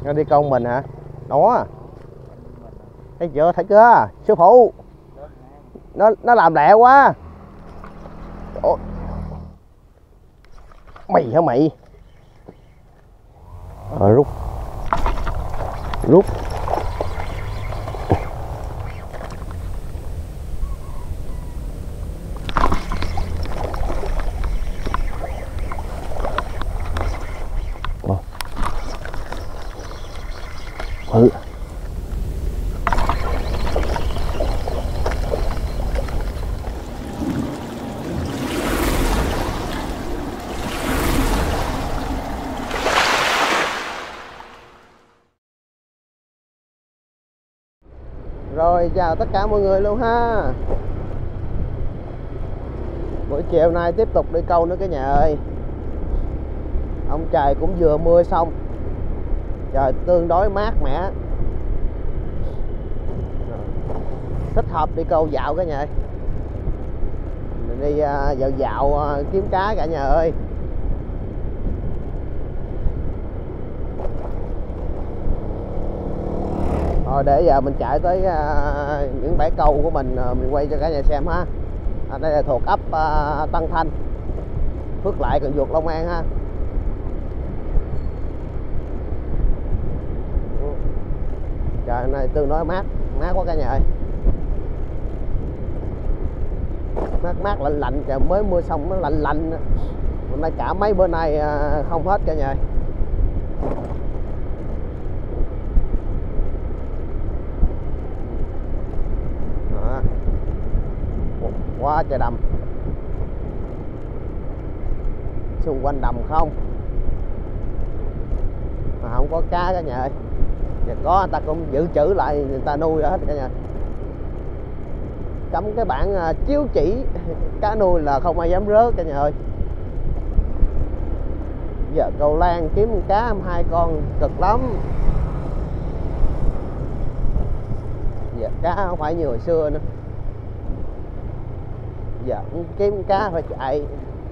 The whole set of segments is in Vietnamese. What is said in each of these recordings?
Nó đi câu mình hả? Đó. Thấy chưa? Thấy chưa? Sư phụ. Nó làm lẹ quá. Ủa? Mày hả mày? Rút. Rút. Ừ. Rồi chào tất cả mọi người luôn ha. Buổi chiều nay tiếp tục đi câu nữa cả nhà ơi. Ông trời cũng vừa mưa xong, trời tương đối mát mẻ, thích hợp đi câu dạo cả nhà ơi. Mình đi dạo dạo kiếm cá cả nhà ơi. Rồi để giờ mình chạy tới những bãi câu của mình quay cho cả nhà xem ha. Đây là thuộc ấp Tân Thanh, Phước Lại, Cần Duộc, Long An ha. Trời này tương đối mát quá cả nhà ơi. Mát lạnh lạnh, trời mới mưa xong nó lạnh lạnh. Hôm nay cả mấy bữa nay không hết cả nhà ơi. Đó. Quá trời đầm, xung quanh đầm không mà không có cá cả nhà ơi. Và có người ta cũng dự trữ lại, người ta nuôi hết cả nhà. Cắm cái bảng chiếu chỉ cá nuôi là không ai dám rớt cả nhà ơi. Giờ cầu lan kiếm cá 2 con cực lắm. Giờ cá không phải như hồi xưa nữa, giờ kiếm cá phải chạy.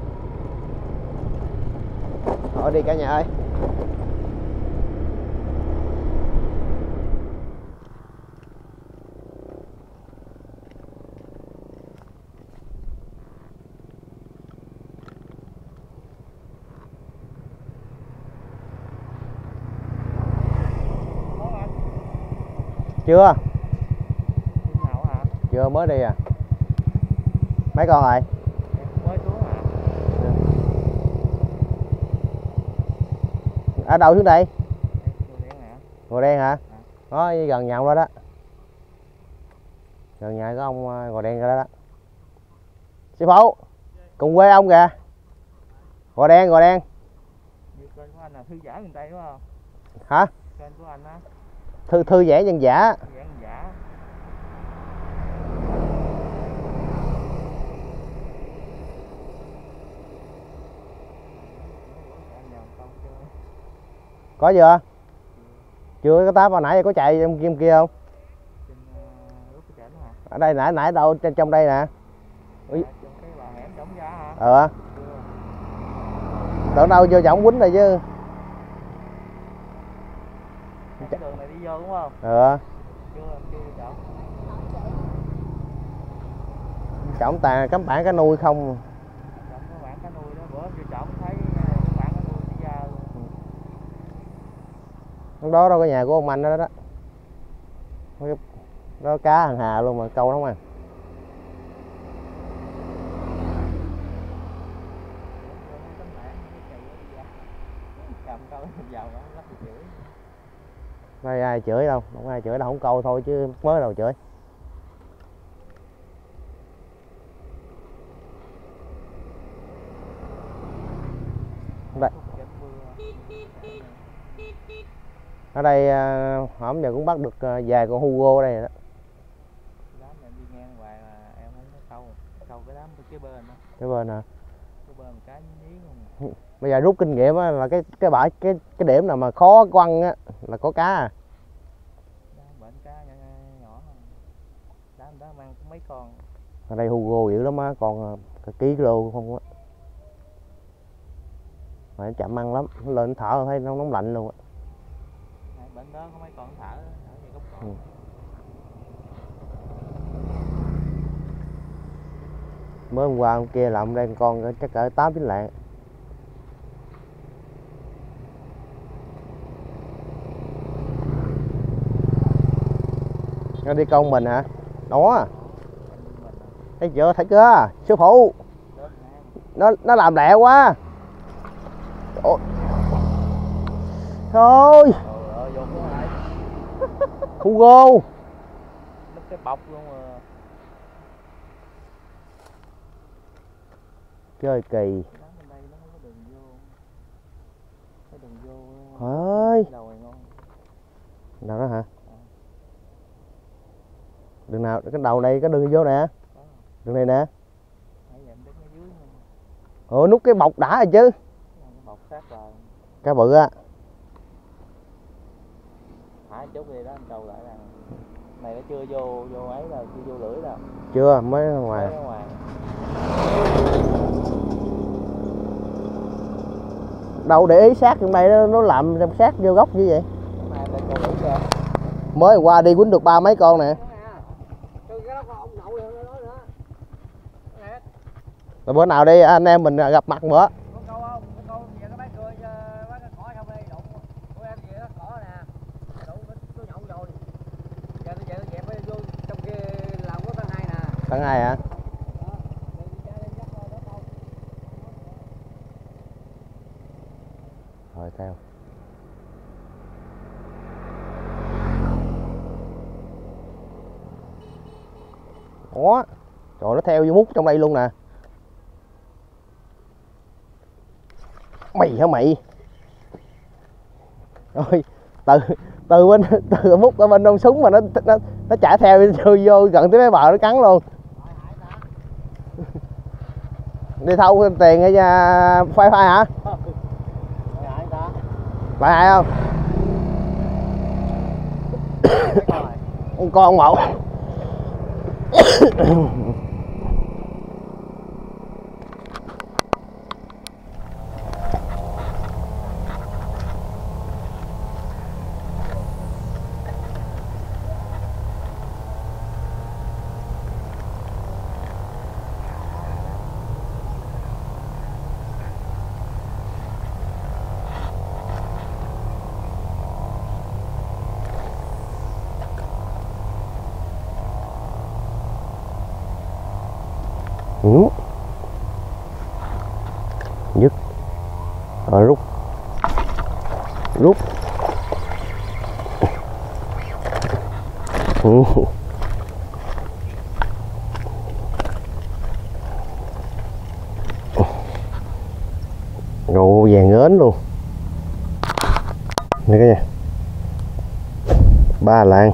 Thôi đi cả nhà ơi. Chưa. Chưa, mới đi à. Mấy con rồi? Mới xuống à. Ở đâu xuống đây? Ngồi đen hả? Đó, gần nhà ông đó đó. Gần nhà có ông Gò Đen đó đó. Sư phụ, cùng quê ông kìa. Gò Đen. Kênh của anh là thư giả miền Tây đúng không? Hả? Kênh của anh á. Thư giãn dân giả. Thư giãn dân giả. Có chưa? Chưa có táp hồi nãy có chạy trong kia không? Ở đây nãy đâu trong đây nè. Trong cái bà hẻm trống ra hả? Tưởng đâu vô trọng quýnh rồi chứ. Cái đường này đi vô đúng không? Chưa vô trọng. Trọng tàn cắm bản cá nuôi không. Trọng có bản cá nuôi đó, bữa vô trọng thấy bản cá nuôi đi ra. Hôm đó đâu có nhà của ông anh đó đó. Đó cá hàng hà luôn mà câu đó mà. Đây ai chửi đâu, không ai chửi đâu, không câu thôi chứ mới đâu chửi. Đây. Ở đây hổm giờ cũng bắt được vài con Hugo đây đó. Đám em đi ngang hoài mà em không có câu cái đám kế bên đó. Kế bên hả? Kế bên một cái nhí không. Bây giờ rút kinh nghiệm á, là cái điểm nào mà khó quăng á là có cá à. Đám bệnh cá nhỏ. Đám đó mang mấy con. Ở đây Hugo dữ lắm á, còn ký lô không á. Mà chậm ăn lắm, lên thở thấy nó nóng lạnh luôn á. bên đó có mấy con thở ở ngay gốc cỏ. Ừ. Mới hôm qua hôm kia là ông đây con chắc cỡ 8-9 lạng. Nó đi con mình hả? Đó. Thấy chưa? Thấy chưa? Sư phụ. Nó làm lẹ quá. Ôi. Thôi. Hugo. Nó cái bọc luôn mà. Chơi kỳ. Đây nó không có đường vô. Cái đường vô. Ơi. Đầu này ngon. Nào đó hả? Đường nào? Cái đầu này cái đường vô nè. Đường này nè. Ủa nút cái bọc đã rồi chứ. Bọc sát vào. Cá bự á. Thả chút đi đó anh trâu lại nè. Này nó chưa vô ấy đâu, chưa vô lưỡi đâu. Chưa, mới ra ngoài. Mới ra ngoài. Đâu để ý sát trong đây nó làm sát vô gốc như vậy. Này đây con lưỡi kìa. Mới qua đi quýnh được 3 mấy con nè. Rồi bữa nào đi anh em mình gặp mặt bữa. Tầng 2 hả? Rồi theo. Ủa, trời nó theo vô mút trong đây luôn nè. Mày hả mày? Rồi từ mút ở bên đông súng mà nó chạy theo vô gần tới mấy bờ nó cắn luôn. Đi thâu tiền hay phai phai hả? Lại hại không? Con một. Nhức rồi rút Ngộ vàng ến luôn. Đây cái nha. 3 lạng.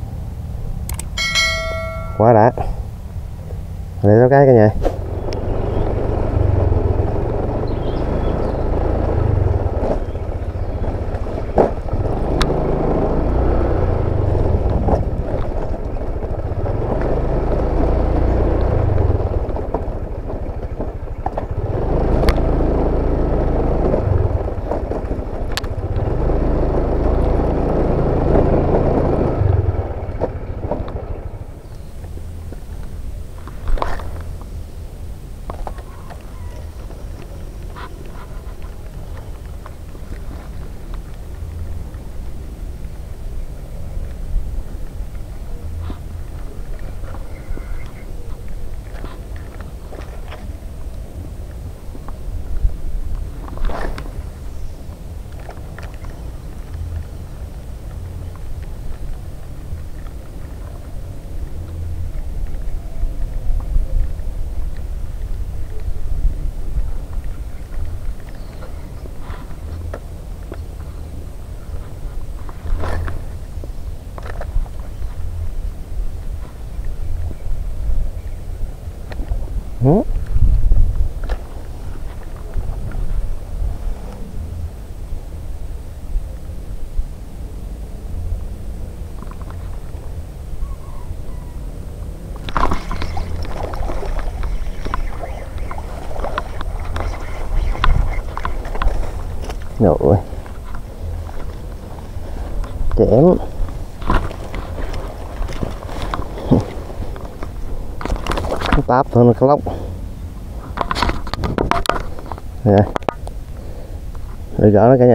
Quá đã. Đây có cái nhà. Rồi chém. Táp thôi nó lóc nè, rồi gỡ nó cả nhà.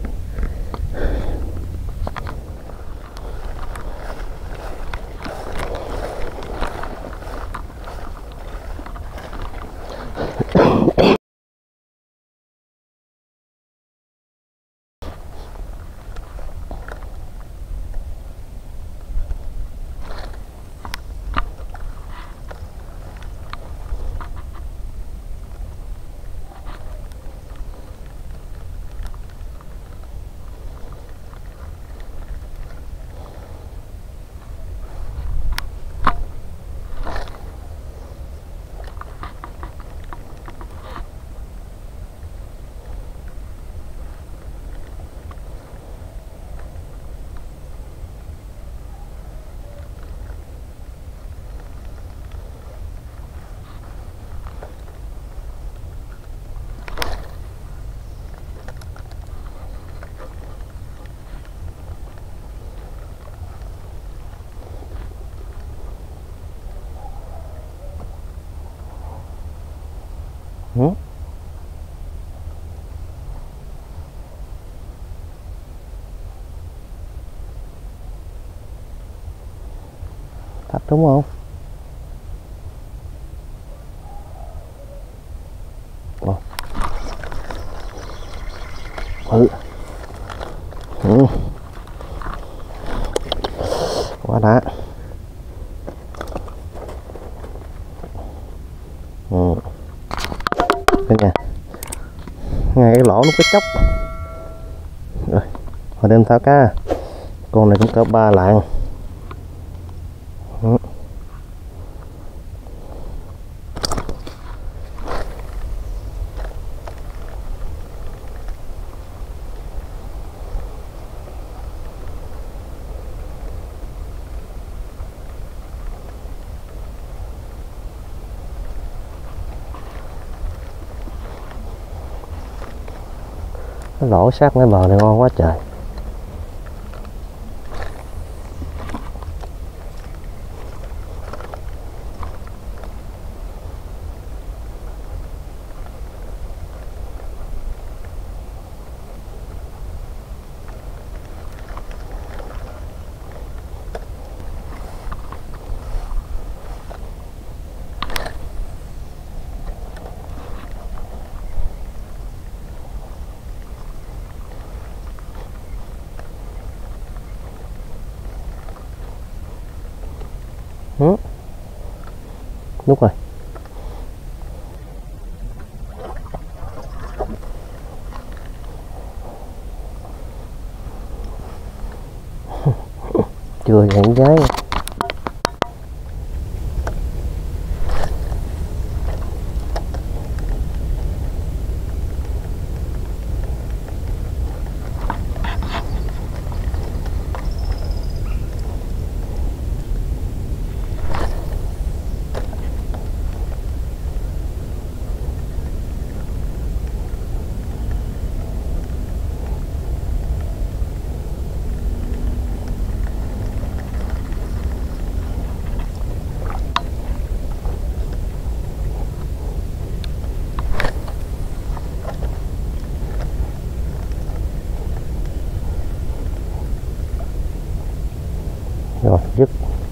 Thật đúng không? Ừ. Quá đã. Đây nè, ngay cái lỗ nó cái chốc rồi. Hồi đêm tháo cá, con này cũng cỡ 3 lạng. Cái lỗ sát mấy bờ này ngon quá trời. Đúng rồi. Chưa nhận giấy. Rồi dứt.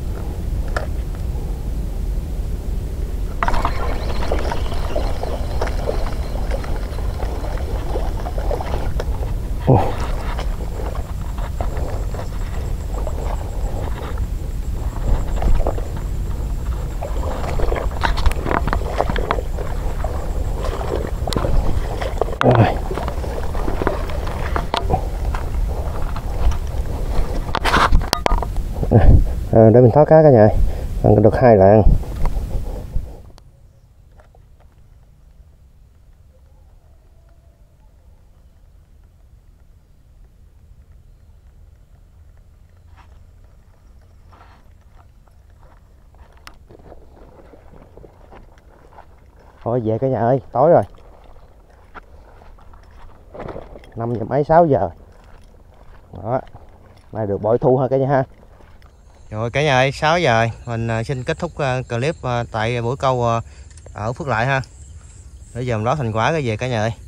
Để mình tháo cá cả nhà, ăn được 2 lạng. Thôi về cả nhà ơi, tối rồi. 5 giờ mấy 6 giờ. Đó. Mai được bội thu ha cả nhà ha. Rồi cả nhà ơi, 6 giờ mình xin kết thúc clip tại buổi câu ở Phước Lại ha. Để giờ mình đó thành quả cái về cả nhà ơi.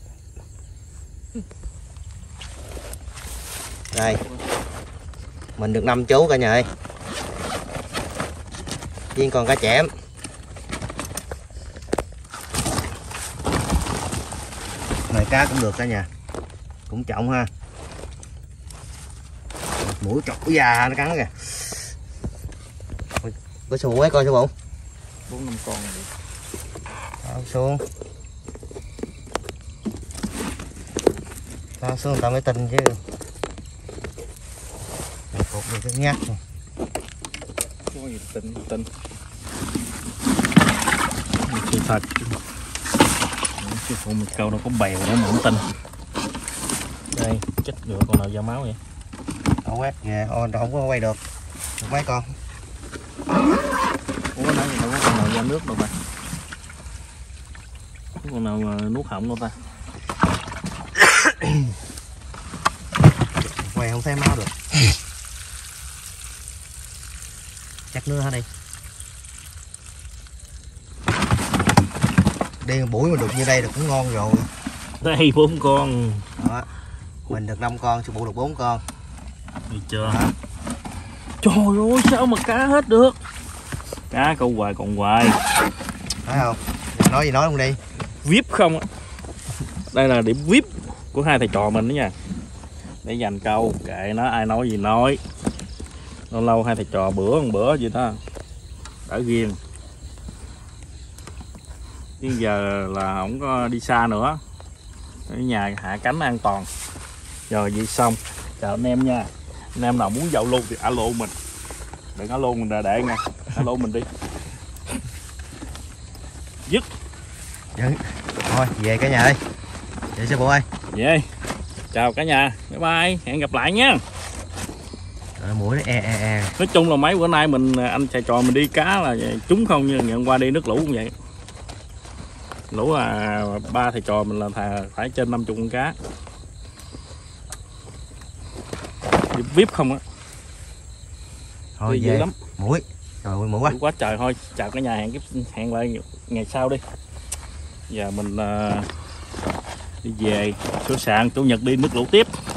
Đây. Mình được 5 chú cả nhà ơi. Riêng còn cá chẽm. Này cá cũng được cả nhà. Cũng trọng ha. Mũi trọc của già nó cắn kìa. Có xuồng mấy con sư bụng? 4-5 con. Xuống. Tao xuống tao mới tin chứ. Cột được cái nhát. Có gì tin. Sự thật. Chứ không một câu nó có bèo nó không tin. Đây, chết được con nào da máu vậy? Không quét kìa, không có quay được. Mấy con. Ủa nãy đâu có con nào ra nước đâu ta? Có con nào nuốt họng đâu ta? Quay không thấy máu được. Chắc nữa hả đây? Đi buổi mà được như đây là cũng ngon rồi. Đây 4 con. Đó. Mình được 5 con, sư phụ được 4 con. Được chưa? Trời ơi sao mà cá hết được? Cá câu hoài còn hoài. Thấy không? Nói gì nói luôn đi. VIP không á. Đây là điểm VIP của hai thầy trò mình đó nha. Để dành câu, kệ nó ai nói gì nói. Lâu lâu hai thầy trò bữa vậy đó. Đã ghiền. Nhưng giờ là không có đi xa nữa. Ở nhà hạ cánh an toàn. Rồi vậy xong. Chào anh em nha. Anh em nào muốn dạo luôn thì alo mình. Đừng alo mình ra để nha. Alo mình đi. Dứt. Thôi về cả nhà ơi. Vậy sư phụ ơi. Về. Chào cả nhà. Bye bye. Hẹn gặp lại nha. Mũi nó e. Nói chung là mấy bữa nay anh thầy trò mình đi cá là trúng không, như ngày hôm qua đi nước lũ cũng vậy. Lũ là ba thầy trò mình là phải trên 50 con cá. VIP không á. Thôi về lắm. Mũi. Trời ơi mũi quá. Quá trời. Thôi chào cả nhà, hẹn lại ngày sau đi. Giờ mình đi về, sửa sạn, chủ nhật đi nước lũ tiếp.